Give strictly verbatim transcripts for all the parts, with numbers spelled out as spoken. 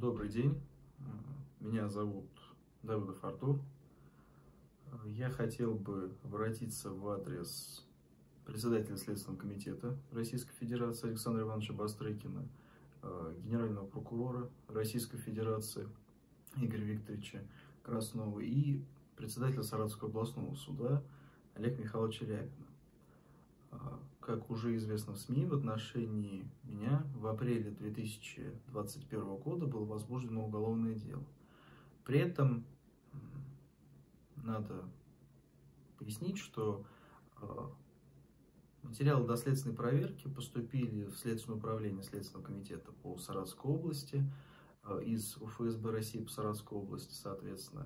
Добрый день, меня зовут Давыдов Артур. Я хотел бы обратиться в адрес председателя Следственного комитета Российской Федерации Александра Ивановича Бастрыкина, генерального прокурора Российской Федерации Игоря Викторовича Краснова и председателя Саратовского областного суда Олега Михайловича Рябина. Как уже известно в СМИ, в отношении меня в апреле две тысячи двадцать первого года было возбуждено уголовное дело. При этом надо пояснить, что материалы доследственной проверки поступили в Следственное управление Следственного комитета по Саратовской области, из УФСБ России по Саратовской области, соответственно,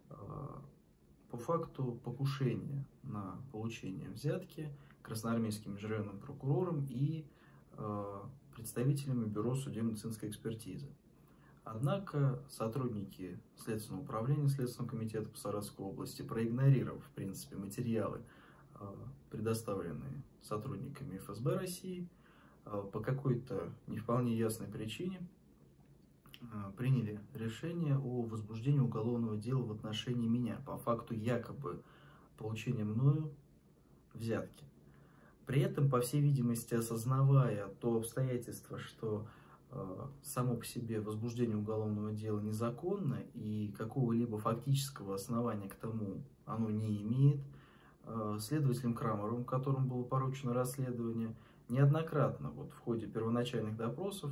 по факту покушения на получение взятки красноармейским межрайонным прокурором и э, представителями Бюро судебно-медицинской экспертизы. Однако сотрудники Следственного управления Следственного комитета по Саратовской области, проигнорировав, в принципе, материалы, э, предоставленные сотрудниками ФСБ России, э, по какой-то не вполне ясной причине э, приняли решение о возбуждении уголовного дела в отношении меня по факту якобы получения мною взятки. При этом, по всей видимости, осознавая то обстоятельство, что э, само по себе возбуждение уголовного дела незаконно и какого-либо фактического основания к тому оно не имеет, э, следователем Крамаровым, которому было поручено расследование, неоднократно вот, в ходе первоначальных допросов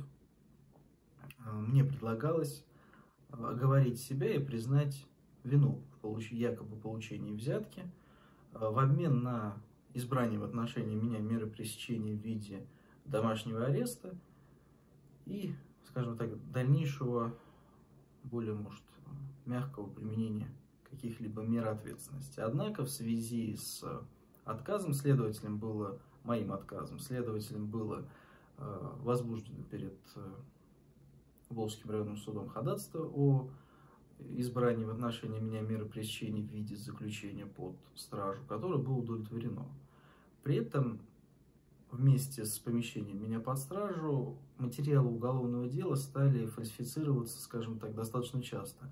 э, мне предлагалось оговорить себя и признать вину в получ... якобы получении взятки э, в обмен на избрание в отношении меня меры пресечения в виде домашнего ареста и, скажем так, дальнейшего, более, может, мягкого применения каких-либо мер ответственности. Однако в связи с отказом следователем было, моим отказом, следователем было э, возбуждено перед э, Волжским районным судом ходатайство о избрании в отношении меня меры пресечения в виде заключения под стражу, которое было удовлетворено. При этом вместе с помещением меня под стражу материалы уголовного дела стали фальсифицироваться, скажем так, достаточно часто.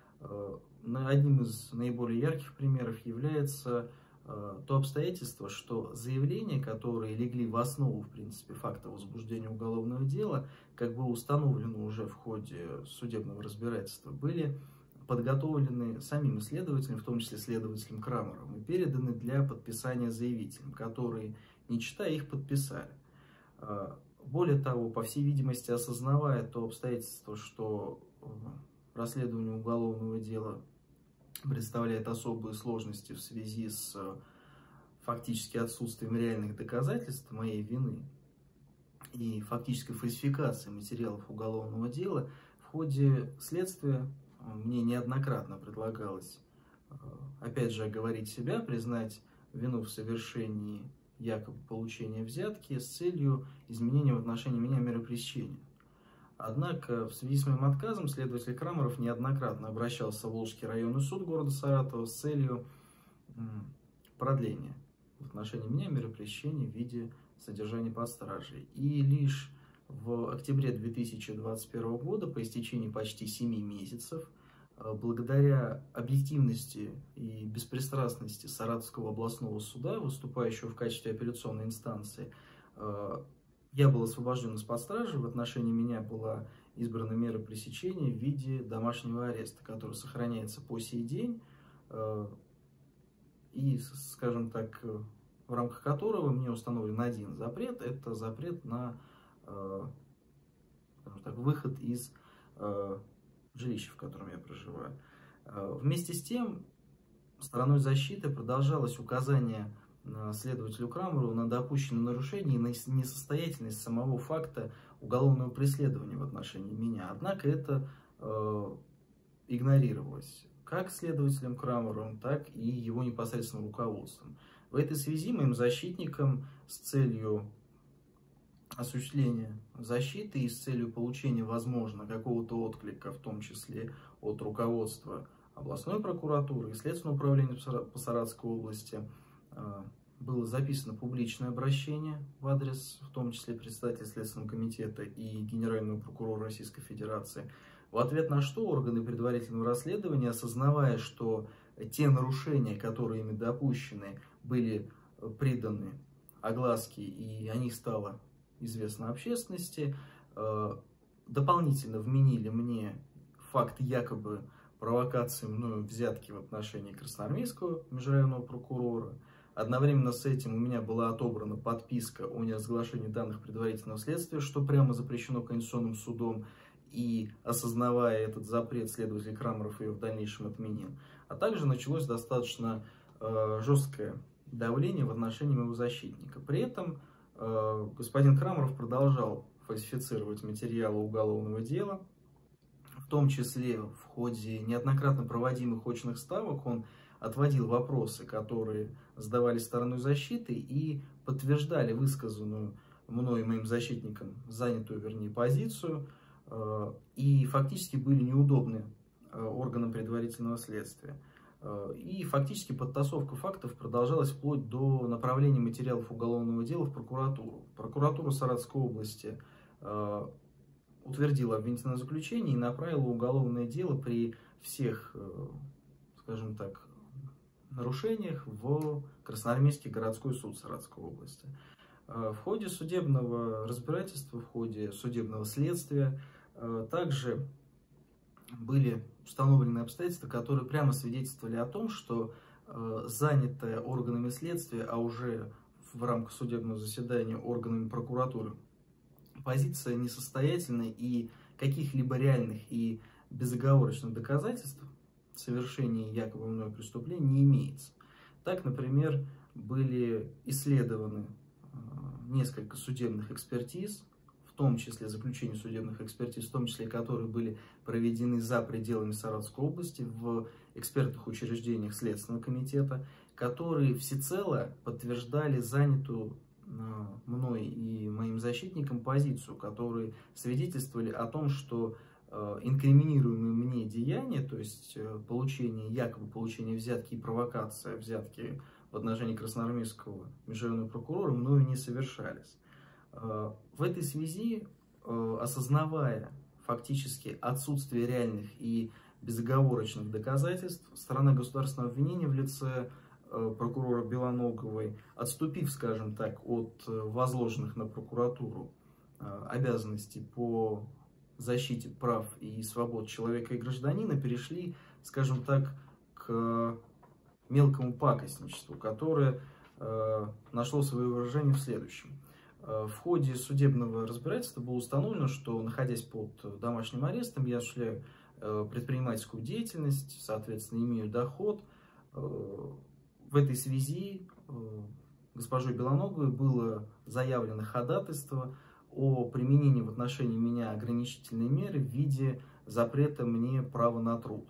Одним из наиболее ярких примеров является то обстоятельство, что заявления, которые легли в основу, в принципе, факта возбуждения уголовного дела, как было установлено уже в ходе судебного разбирательства, были подготовлены самим следователем, в том числе следователем Крамаровым, и переданы для подписания заявителям, которые, не читая их, подписали. Более того, по всей видимости, осознавая то обстоятельство, что расследование уголовного дела представляет особые сложности в связи с фактически отсутствием реальных доказательств моей вины и фактической фальсификации материалов уголовного дела, в ходе следствия мне неоднократно предлагалось, опять же, оговорить себя, признать вину в совершении якобы получения взятки с целью изменения в отношении меня меры пресечения. Однако в связи с моим отказом следователь Крамаров неоднократно обращался в Волжский районный суд города Саратова с целью продления в отношении меня меры пресечения в виде содержания под стражей. И лишь в октябре две тысячи двадцать первого года, по истечении почти семи месяцев, благодаря объективности и беспристрастности Саратовского областного суда, выступающего в качестве апелляционной инстанции, я был освобожден из-под стражи, в отношении меня была избрана мера пресечения в виде домашнего ареста, который сохраняется по сей день, и, скажем так, в рамках которого мне установлен один запрет, это запрет на так, выход из жилища, в котором я проживаю. Вместе с тем, стороной защиты продолжалось указание следователю Крамарову на допущенные нарушения и на несостоятельность самого факта уголовного преследования в отношении меня. Однако это э, игнорировалось как следователем Крамаровым, так и его непосредственным руководством. В этой связи моим защитникам с целью осуществления защиты и с целью получения, возможно, какого-то отклика, в том числе от руководства областной прокуратуры и Следственного управления по Саратовской области, было записано публичное обращение в адрес, в том числе председателя Следственного комитета и генерального прокурора Российской Федерации, В ответ на что органы предварительного расследования, осознавая, что те нарушения, которые ими допущены, были приданы огласке и о них стало известно общественности, дополнительно вменили мне факт якобы провокации мною взятки в отношении красноармейского межрайонного прокурора. Одновременно с этим у меня была отобрана подписка о неразглашении данных предварительного следствия, что прямо запрещено Конституционным судом, и, осознавая этот запрет, следователь Крамаров ее в дальнейшем отменил. А также началось достаточно э, жесткое давление в отношении моего защитника. При этом э, господин Крамаров продолжал фальсифицировать материалы уголовного дела, в том числе в ходе неоднократно проводимых очных ставок он отводил вопросы, которые задавали стороной защиты, и подтверждали высказанную мной и моим защитникам, занятую, вернее, позицию, и фактически были неудобны органам предварительного следствия. И фактически подтасовка фактов продолжалась вплоть до направления материалов уголовного дела в прокуратуру. Прокуратура Саратовской области утвердила обвинительное заключение и направила уголовное дело при всех, скажем так, нарушениях в Красноармейский городской суд Саратовской области. В ходе судебного разбирательства, в ходе судебного следствия также были установлены обстоятельства, которые прямо свидетельствовали о том, что занятая органами следствия, а уже в рамках судебного заседания органами прокуратуры, позиция несостоятельная, и каких-либо реальных и безоговорочных доказательств совершения якобы мной преступления не имеется. Так, например, были исследованы несколько судебных экспертиз, в том числе заключение судебных экспертиз, в том числе которые были проведены за пределами Саратовской области в экспертных учреждениях Следственного комитета, которые всецело подтверждали занятую мной и моим защитникам позицию, которые свидетельствовали о том, что инкриминируемые мне деяния, то есть получение, якобы получение взятки и провокация взятки в отношении красноармейского межрайонного прокурора, мною не совершались. В этой связи, осознавая фактически отсутствие реальных и безоговорочных доказательств, сторона государственного обвинения в лице прокурора Белоноговой, отступив, скажем так, от возложенных на прокуратуру обязанностей по защите прав и свобод человека и гражданина, перешли, скажем так, к мелкому пакостничеству, которое э, нашло свое выражение в следующем. Э, в ходе судебного разбирательства было установлено, что, находясь под домашним арестом, я осуществляю э, предпринимательскую деятельность, соответственно, имею доход. Э, в этой связи э, госпожой Белоноговой было заявлено ходатайство о применении в отношении меня ограничительной меры в виде запрета мне права на труд.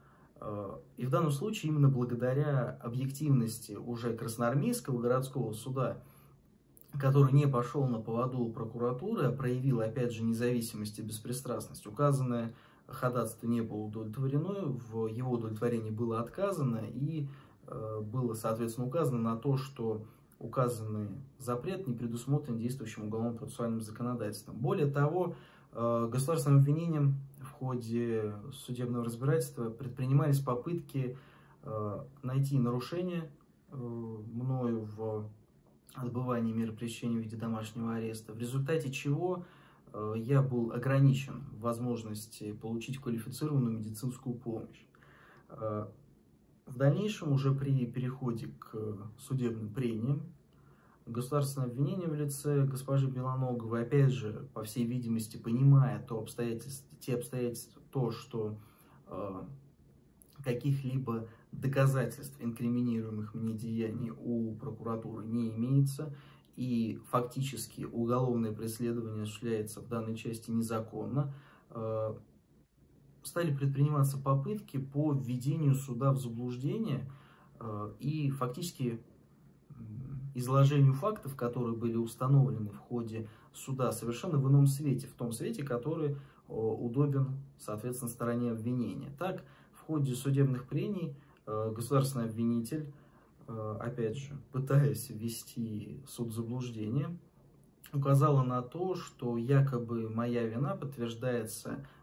И в данном случае именно благодаря объективности уже Красноармейского городского суда, который не пошел на поводу у прокуратуры, а проявил, опять же, независимость и беспристрастность, указанное ходатайство не было удовлетворено, в его удовлетворении было отказано, и было, соответственно, указано на то, что указанный запрет не предусмотрен действующим уголовно-процессуальным законодательством. Более того, государственным обвинением в ходе судебного разбирательства предпринимались попытки найти нарушения мною в отбывании меры пресечения в виде домашнего ареста, в результате чего я был ограничен в возможности получить квалифицированную медицинскую помощь. В дальнейшем, уже при переходе к судебным прениям, государственное обвинение в лице госпожи Белоноговой, опять же, по всей видимости, понимая то обстоятельства, те обстоятельства, то, что э, каких-либо доказательств инкриминируемых мне деяний у прокуратуры не имеется, и фактически уголовное преследование осуществляется в данной части незаконно, э, стали предприниматься попытки по введению суда в заблуждение э, и фактически изложению фактов, которые были установлены в ходе суда, совершенно в ином свете, в том свете, который э, удобен, соответственно, стороне обвинения. Так, в ходе судебных прений э, государственный обвинитель, э, опять же, пытаясь ввести суд в заблуждение, указала на то, что якобы моя вина подтверждается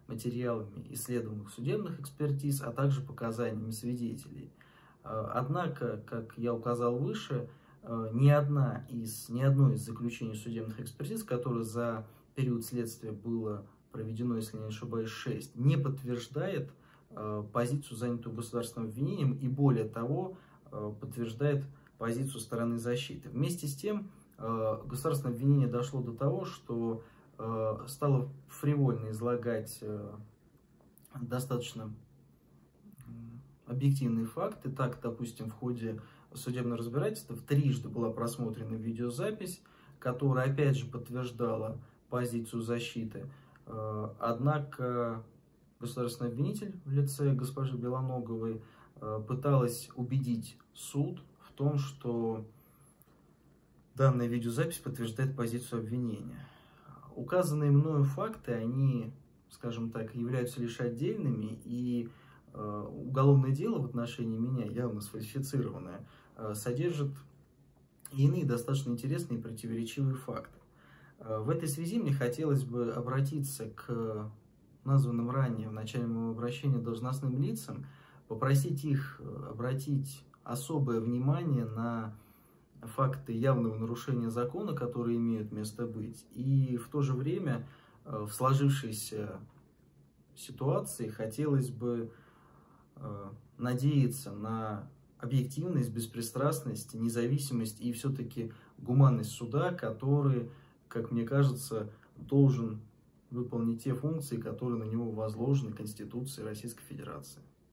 материалами исследованных судебных экспертиз, а также показаниями свидетелей. Однако, как я указал выше, ни, одна из, ни одно из заключений судебных экспертиз, которое за период следствия было проведено, если не ошибаюсь, шесть, не подтверждает позицию, занятую государственным обвинением, и более того, подтверждает позицию стороны защиты. Вместе с тем, государственное обвинение дошло до того, что стало фривольно излагать достаточно объективные факты. Так, допустим, в ходе судебного разбирательства трижды была просмотрена видеозапись, которая опять же подтверждала позицию защиты. Однако государственный обвинитель в лице госпожи Белоноговой пыталась убедить суд в том, что данная видеозапись подтверждает позицию обвинения. Указанные мною факты, они, скажем так, являются лишь отдельными, и э, уголовное дело в отношении меня, явно сфальсифицированное, э, содержит иные достаточно интересные и противоречивые факты. Э, в этой связи мне хотелось бы обратиться к названным ранее в начале моего обращения должностным лицам, попросить их обратить особое внимание на факты явного нарушения закона, которые имеют место быть, и в то же время в сложившейся ситуации хотелось бы надеяться на объективность, беспристрастность, независимость и все-таки гуманность суда, который, как мне кажется, должен выполнить те функции, которые на него возложены Конституцией Российской Федерации.